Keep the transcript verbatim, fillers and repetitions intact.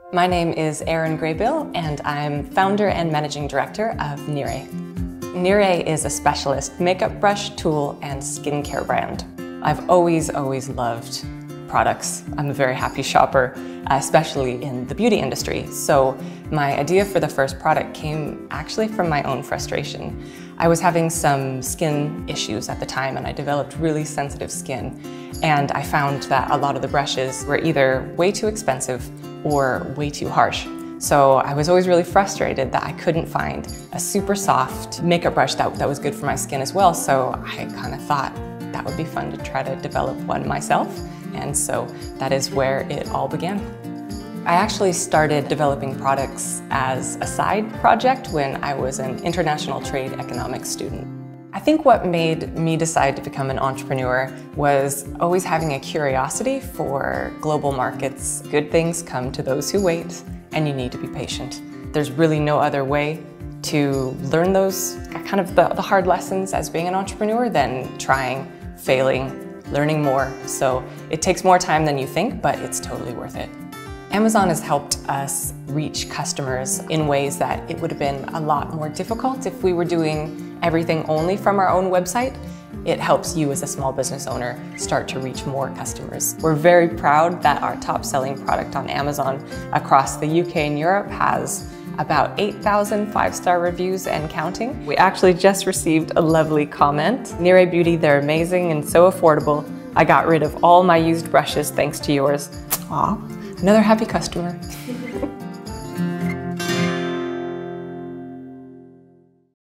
My name is Erin Graybill, and I'm founder and managing director of Niré. Niré is a specialist makeup brush, tool, and skincare brand. I've always, always loved products. I'm a very happy shopper, especially in the beauty industry. So my idea for the first product came actually from my own frustration. I was having some skin issues at the time, and I developed really sensitive skin. And I found that a lot of the brushes were either way too expensive or way too harsh. So I was always really frustrated that I couldn't find a super soft makeup brush that, that was good for my skin as well. So I kind of thought that would be fun to try to develop one myself. And so that is where it all began. I actually started developing products as a side project when I was an international trade economics student. I think what made me decide to become an entrepreneur was always having a curiosity for global markets. Good things come to those who wait, and you need to be patient. There's really no other way to learn those kind of the, the hard lessons as being an entrepreneur than trying, failing, learning more. So it takes more time than you think, but it's totally worth it. Amazon has helped us reach customers in ways that it would have been a lot more difficult if we were doing everything only from our own website. It helps you as a small business owner start to reach more customers. We're very proud that our top selling product on Amazon across the U K and Europe has about eight thousand five-star reviews and counting. We actually just received a lovely comment. Niré Beauty, they're amazing and so affordable. I got rid of all my used brushes thanks to yours. Aw, another happy customer.